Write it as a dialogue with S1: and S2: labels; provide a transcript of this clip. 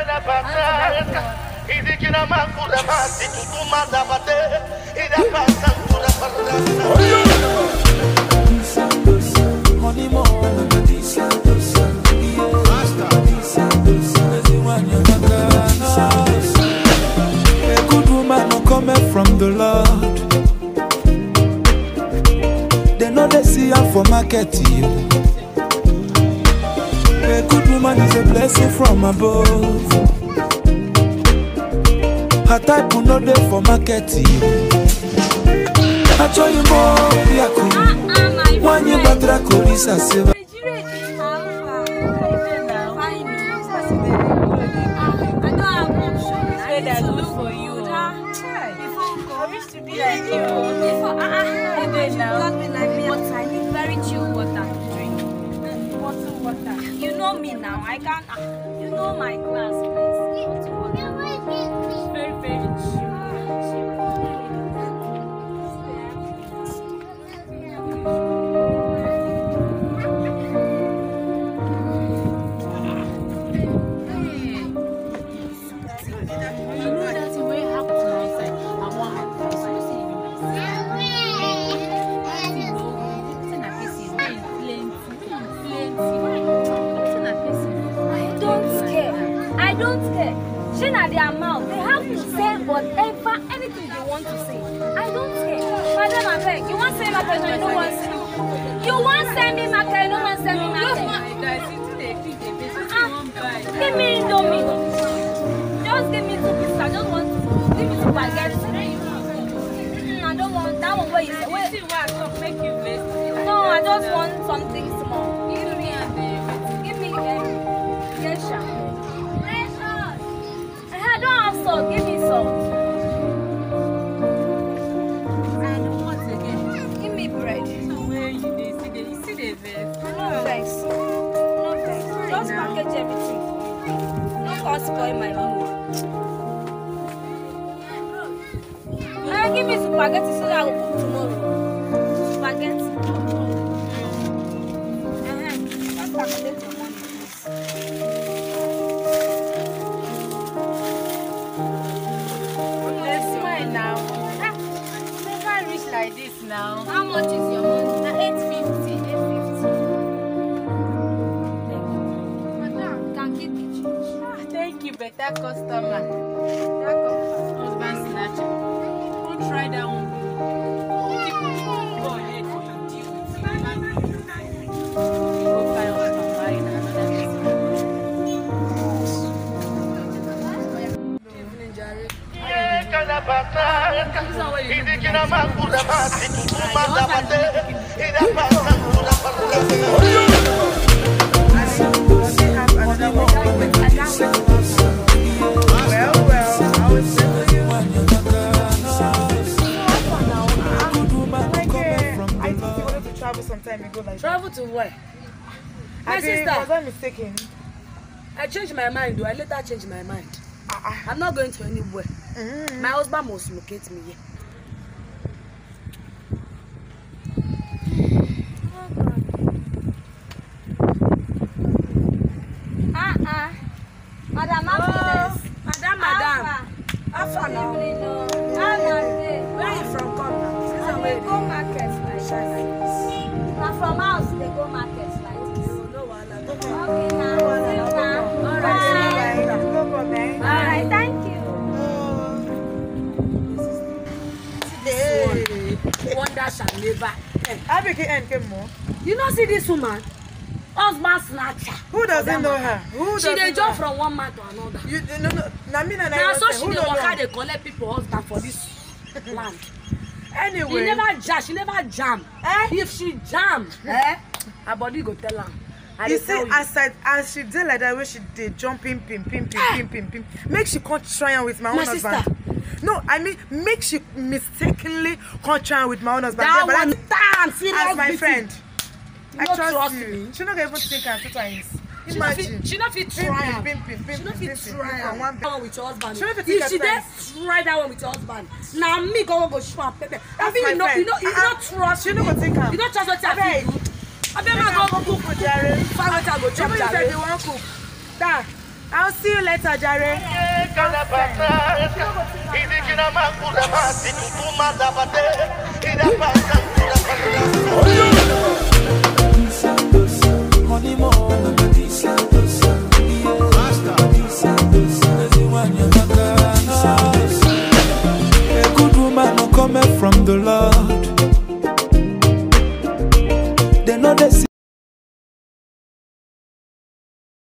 S1: A good woman no coming from the Lord. They know they see her for market. A good woman is a blessing from above. Her type will not there for market. I show you more. One you better call this a silver.
S2: You know me now. I can't. You know my class, please. Very, very chill. I don't care. Shina their mouth. They have to say whatever, anything they want to say. I don't care. Madam, I beg. You want to say my person, you don't want to say. You want to send me my car, you don't want to send me my car. Give me Indomie. Just give me 2 pieces. I just want to give me 2 baguettes. I don't want that one where you say. Wait. No, I just want something small. Give me gesha. I don't have salt. Give me salt. And what again? Give me bread. So where you see the vest? No thanks. No thanks. Just package everything for me. Don't go spoil my mood. Give me spaghetti so that I will cook tomorrow. Spaghetti. Just package for money, please. Like this now. How much is your money? 850. 850. Madam, can keep the change. Thank you, better customer. Husband snatcher. Don't try that one. Go ahead and deal with you. Go find husband marrying another evening, Jerry.
S3: Travel to where? My sister. Was I mistaken? I changed my mind, though. I later changed my mind. I'm not going to anywhere. My husband must locate me here.
S2: Madam,
S3: Madam.
S2: After now.
S3: Where are you from?
S2: They go markets like this. Now from house, they go markets like this. Okay, now. Alright, thank you.
S3: Today, wonder shall never end. You don't see this woman? Husband snatcher.
S4: Who doesn't know her?
S3: She dey jump from one man to another. Now so she dey work, they collect people husband for this land.
S4: Anyway,
S3: she never jam. If she jam, her body go tell her.
S4: You see, as she did like that, where she did jumping, pim. Make she can't try on with my own husband. No, I mean, make she mistakenly can't try on with my own husband.
S3: That one time,
S4: as my friend.
S3: I trust you.
S4: She not even think her 2 times.
S3: Imagine. She not fit try. She not fit try one with your husband. If she did try that one with your husband, now me go show her pepper. You not trust.
S4: She not go take her.
S3: You not trust what you do. I bet my go cook for Jerry. Find out I go chop Jerry.
S4: You want cook? Da. I'll see you later, Jare.
S1: A good woman no come from the Lord.